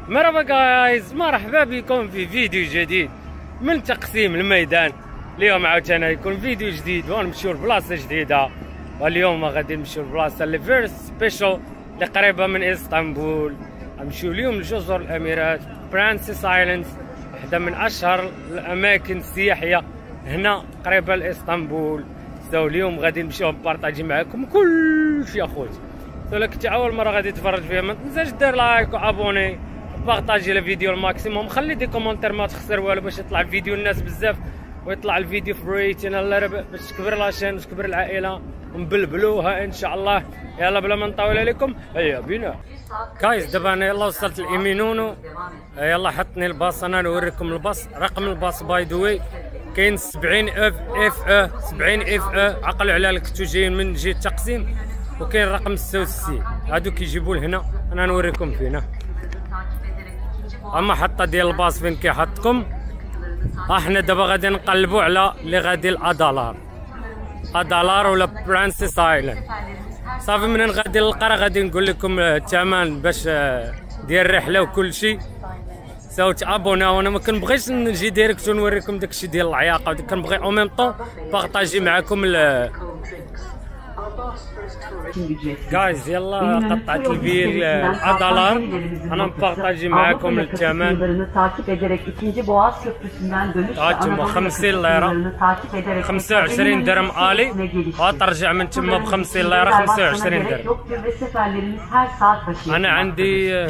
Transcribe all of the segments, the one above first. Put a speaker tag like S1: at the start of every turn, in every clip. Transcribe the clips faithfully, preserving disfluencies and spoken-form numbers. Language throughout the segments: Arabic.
S1: مرحبا جايز، مرحبا بكم في فيديو جديد من تقسيم الميدان. اليوم عاوتاني يكون فيديو جديد ونمشيو لبلاصه جديده، واليوم غادي نمشيو لبلاصه اللي فيري سبيشال اللي قريبه من اسطنبول. غنمشيو اليوم لجزر الاميرات، برانسيس ايلاند، واحده من اشهر الاماكن السياحيه هنا قريبه لاسطنبول. سو اليوم غادي نمشيو نبارطاجي معكم كلشي اخوتي. سو كنتي اول مره غادي تفرج فيها ما تنساش دير لايك وابوني، بارطاجي الفيديو الماكسيموم، خلي دي كومونتير ما تخسر والو باش يطلع الفيديو الناس بزاف ويطلع الفيديو في ريتنا باش تكبر لاشين وتكبر العائله ونبلبلوها ان شاء الله. يلا بلا ما نطول عليكم هيا بينا كايز. دابا انا يلا وصلت لايمينونو، يلا حطني الباص انا نوريكم الباص. رقم الباص باي ذا واي كاين سبعين اف اف ا سبعين اف ا، عقلوا على كنتو جايين من جهه التقسيم، وكاين رقم ستة وستين هادو كيجيبوا لهنا. انا نوريكم فينا اما حطه ديال الباص فين كيحطكم. احنا دابا غادي نقلبوا على اللي غادي الادالار ادالار ولا برانسيس ايلاند. صافي منين غادي للقرى غادي نقول لكم الثمن باش ديال الرحله وكل شيء. ساو تابوناو، انا ما كنبغيش نجي ديريكت ونوريكم داكشي ديال العياقه، كنبغي او ميم طون بارطاجي معكم جايز. يلا قطعت البيل ادالار، انا مبارطاجي معكم الثمن. هانتوما خمسين ليره، خمسة وعشرين درهم الي، وترجع من تما ب خمسين ليره، خمسة وعشرين درهم. انا عندي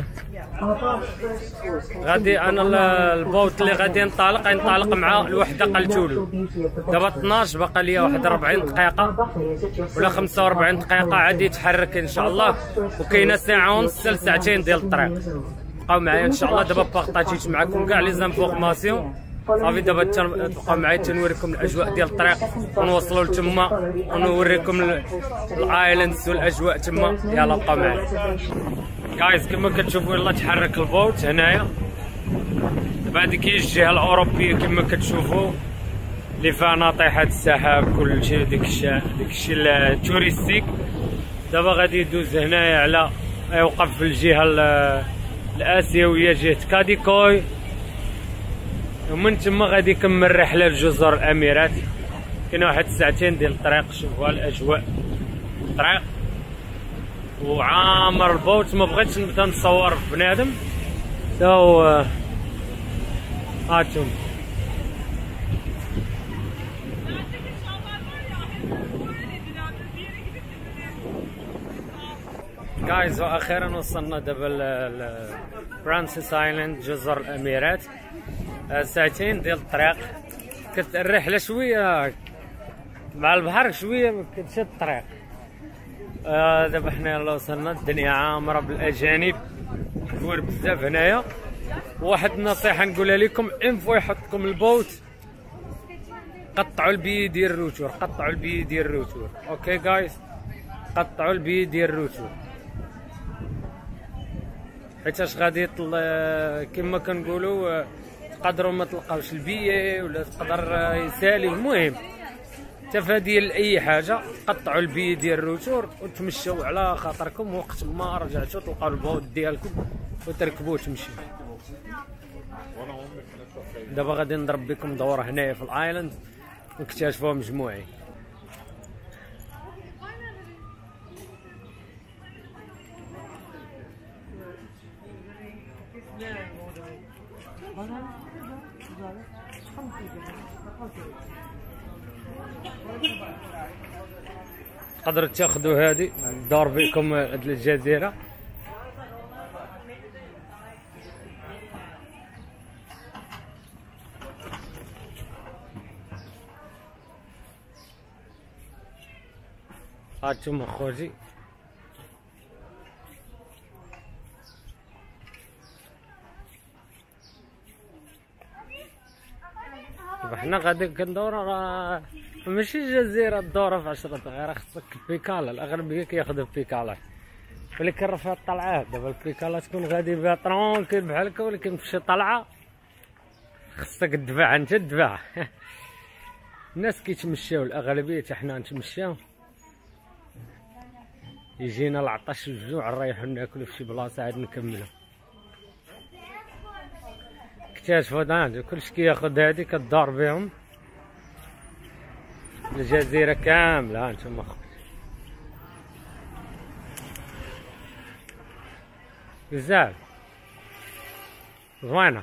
S1: غادي انا البوت اللي غادي ينطلق ينطلق مع الوحده قلتولو. دابا اثناش باقا ليا واحد أربعين دقيقه ولا خمسة وأربعين دقيقه عادي يتحرك ان شاء الله، وكاينه ساعه ونص لساعتين ديال الطريق. بقاو معايا ان شاء الله. دابا بارطاجيت معكم كاع لي زانفورماسيون. صافي دابا تبقاو معايا تنوريكم الاجواء ديال الطريق ونوصلوا لتما ونوريكم الايلاندز والاجواء تما. يلا بقاو معايا جايز. كما كتشوفوا يلا تحرك البوت هنايا. دابا هذيك هي الجهه الاوروبيه كما كتشوفوا اللي فيها ناطحات السحاب كلشي، ديك الشيء ديك الشيء التوريستيك. دابا غادي يدوز هنايا على يوقف في الجهه الاسيويه جهه كاديكوي، ومن تما غادي يكمل رحله لجزر الاميرات. كاين واحد ساعتين ديال الطريق. شوفوا الاجواء الطريق وعامر البوت. ما بغيتش نبدا نصور في بنادم. سو هاتم جايز. واخيرا وصلنا دابا لبرانسيس ايلاند جزر الاميرات. ساعتين ديال الطريق، كانت الرحله شويه مع البحر شويه كتشد الطريق. آه دابا حنا يلا وصلنا. الدنيا عامره بالاجانب كبار بزاف هنايا. واحد النصيحه نقولها لكم، انفو يحطكم البوت قطعوا البي ديال الروتور، قطعوا البي ديال الروتور. اوكي جايز، قطعوا البي ديال الروتور حيتاش غادي يطل كما كنقولوا تقدروا ما تلقاوش البي ولا تقدر يسالي. المهم تفادي لاي حاجه، قطعوا البي ديال الروتور وتمشوا على خاطركم. وقت ما رجعتوا تلقاو البوت ديالكم وتركبوا وتمشيو. دابا غادي نضرب بكم دوره هنايا في الايلاند ونكتشفوها مجموعين. تقدروا تاخذوا هذه دور بكم هاد الجزيره. هانتوما خوتي حنا غادي كندورو، راه ماشي جزيره الدوره في عشرة دقائق، خصك بيكالا. الاغلبيه كياخذوا بيكالا، ولكن راه فيها الطلعات. دابا البيكالا تكون غادي بها طرونكيل بحال هكا، ولكن في شي طلعه خصك تدفع انت تدفع. الناس كيتمشاو الاغلبيه، حتى حنا نتمشاو. يجينا العطش والجوع نريحو ناكلو في شي بلاصه عاد نكملو. محتاج فودان كلشي كياخد هادي كدار بهم الجزيرة كاملة. هانتوما خوتي بزاف زوينة.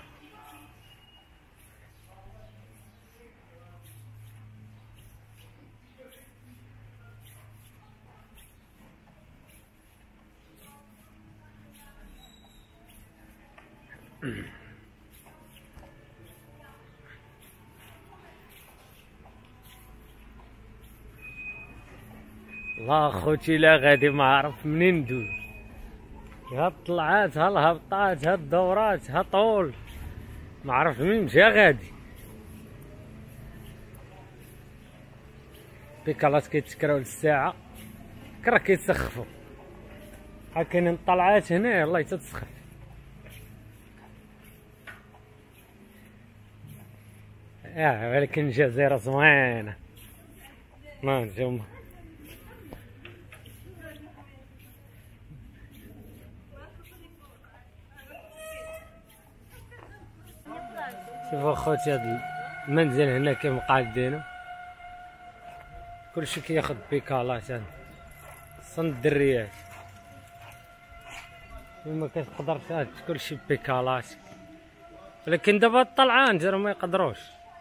S1: الله خوتي لا غادي ما عرف منين ندوز، ها الطلعات ها الهبطات ها الدورات ها طول ما عرف منين مشى غادي. بيكالات كيتسكراو للساعة كرا كيتسخفو، ها كاينين الطلعات هنا يلاه تتسخف. اه ولكن الجزيرة زوينة. ما نتوما شوفوا خوتي هاد المنزل هنا كيما قادينو كلشي كياخد بيكالات. هاد صن الدريات وما كتقدرش هاد كلشي بيكالات، ولكن دابا الطلعان جرو ما يقدروش.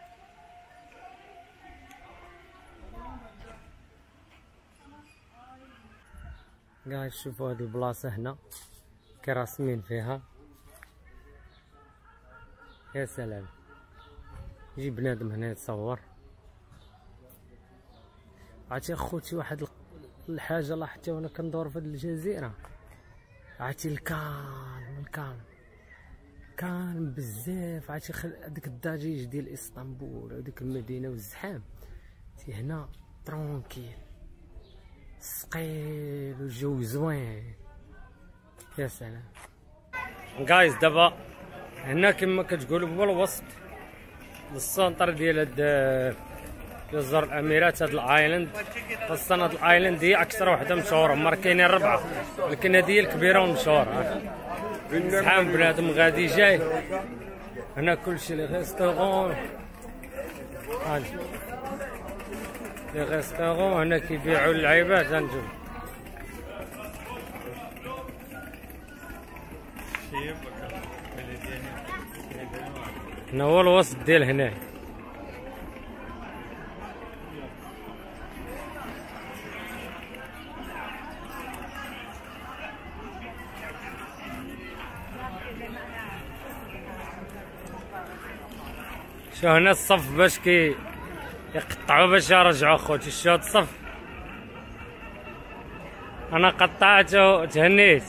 S1: قاعد شوفوا هاد البلاصة هنا كي راسمين فيها. يا سلام يجي بنادم هنا يتصور. عرفتي اخوتي واحد الحاجة لاحظتها وانا كندور في هاد الجزيرة، عرفتي الكالم الكالم كالم بزاف. عرفتي هاديك الضجيج ديال اسطنبول وديك المدينة والزحام، تي هنا ترونكيل ثقيل والجو زوين. يا سلام جايز دابا هنا كما كتقولوا هو الوسط السونتر ديال هاد جزر الاميرات. هاد الايلاند خاصة هاد الايلاند هي اكثر وحده مشهوره، هما كاينين ربعه ولكن هادي هي الكبيره والمشهوره. زحام بنادم غادي جاي هنا كلشي لي ريستورون لي ريستورون هنا كيبيعوا اللعيبات. غنشوف هنا هو الوسط ديال هنا. شو هنا الصف باش كي يقطعوا باش يرجعوا خوتي. شو هاد الصف انا قطعته تهنيت.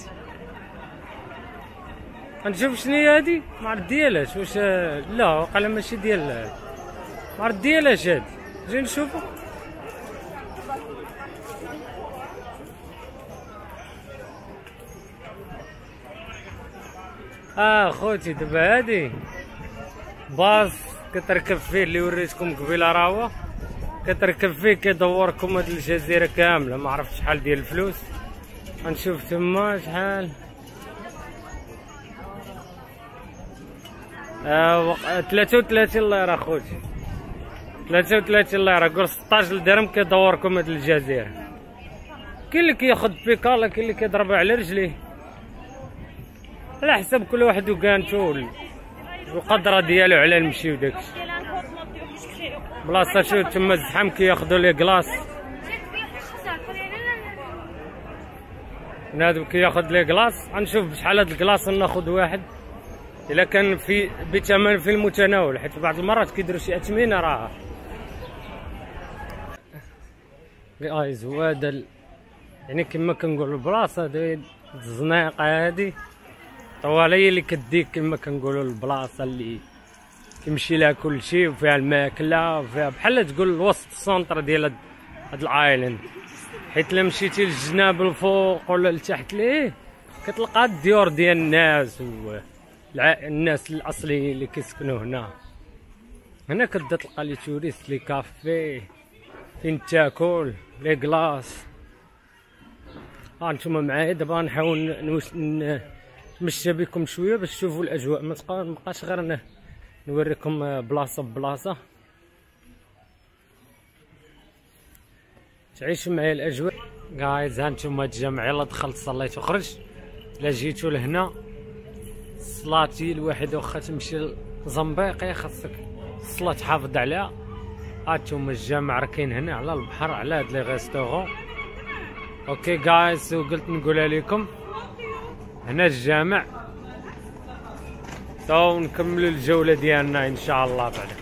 S1: غنشوف شنو هادي ما عرفت ديالاش واش لا وقيلا ماشي ديال ما عرفت ديالاش هادي. جي نشوفو. اه خوتي دابا هادي باص كتركب فيه اللي وريتكم قبيله راهو كتركب فيه كيدوركم هاد الجزيره كامله. ما عرفت شحال ديال الفلوس. غنشوف تما شحال. آه ثلاثة وثلاثين ليرة خوتي، ثلاثة وثلاثين ليرة قول ستاش درهم كيدوركم هاد الجزيرة. كاين اللي كياخد بيكالا كاين اللي كيضرب على رجليه على حسب كل واحد وكانتو القدرة ديالو على المشي وداكشي. بلاصة شو تما الزحام كياخدو لي كلاص، بنادم كياخد لي كلاص. غنشوف بشحال هاد الكلاص ناخد واحد الا كان في بثمن في المتناول، حيت بعض المرات كيديروا شي اثمنه راه. غايز هو هذا يعني كما كنقولوا البلاصه ديال الزنيقه هادي طوالي هي اللي كديك كما كنقولوا البلاصه اللي كيمشي لها كلشي وفيها الماكله وفيها بحال تقول الوسط السونتر ديال هاد الايلاند. حيت الا مشيتي للجناب الفوق ولا لتحت ليه كتلقى الديور ديال الناس و الناس الاصليين اللي كيسكنوا هنا. هنا كتبدا تلقى لي توريست لي كافي فين تاكل لي كلاص. ها نتوما معايا دابا غنحاول نمشي بكم شويه باش تشوفوا الاجواء. ما تبقاش غير نوريكم بلاصه ببلاصه تعيشوا معايا الاجواء. جايز هانتوما الجامع يلا دخلت صليت وخرجت. الا جيتو لهنا صلاتي الواحد واخا تمشي لزنبيقي خاصك الصلاه تحافظ عليها. هانتوما الجامع راه كاين هنا على البحر على هاد لي ريستورون. اوكي جايز وقلت نقولها لكم هنا الجامع تو نكملوا الجوله ديالنا ان شاء الله بعدا.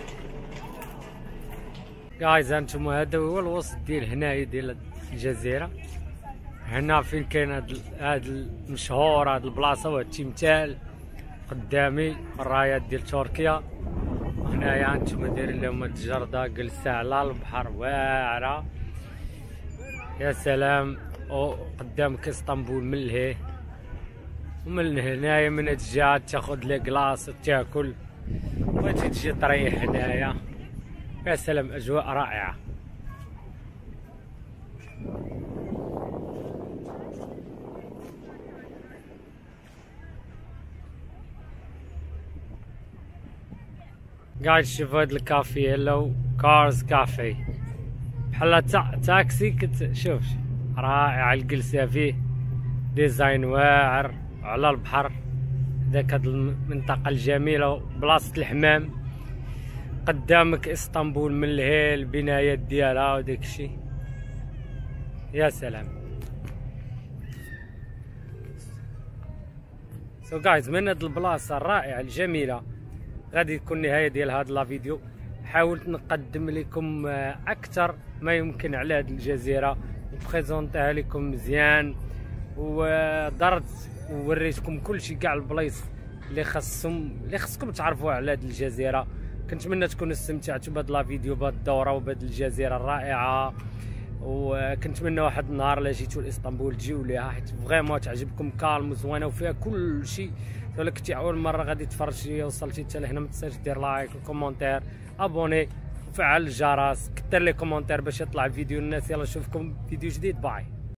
S1: جايز هانتوما هذا هو الوسط ديال هنايا ديال الجزيره. هنا فين كاين هاد هاد المشهور هاد البلاصه وهاد التمثال قدامي الرايات ديال تركيا. هنايا هانتوما دايرين لهم هاد الجرده جلسه على البحر واعره يا سلام. وقدامك اسطنبول من لهيه ومن هنايا من هاد الجهه تاخد لي كلاص تاكل وتجي تجي تريح هنايا يا سلام. اجواء رائعه. قاعد تشوف هاد الكافي هلو كارز كافي بحال تاكسي. كنت شوف رائع الجلسه فيه ديزاين واعر على البحر. داك هاد المنطقه الجميله بلاصه الحمام قدامك اسطنبول من لهيه البنايات ديالها وداك الشيء يا سلام. سو جايز من هاد البلاصه الرائعه الجميله غادي تكون النهايه ديال هاد لا فيديو. حاولت نقدم لكم اكثر ما يمكن على هاد الجزيره وبريزونطيها لكم مزيان ودرت ووريتكم كلشي كاع البلايص اللي خاصهم اللي خاصكم تعرفوا على هاد الجزيره. كنتمنى تكونوا استمتعتوا بهاد لا فيديو بهاد الدوره وبهاد الجزيره الرائعه. وكنتمنى واحد النهار الا جيتوا لاسطنبول تجيو ليها حيت فريمون تعجبكم كالم وزوينه وفيها كل شيء. الا كنتي اول مره غادي تفرج فيا وصلتي حتى لهنا ما تنساش دير لايك وكومونتير ابوني وفعل الجرس كثر لي كومونتير باش يطلع الفيديو للناس. يلا نشوفكم فيديو جديد. باي.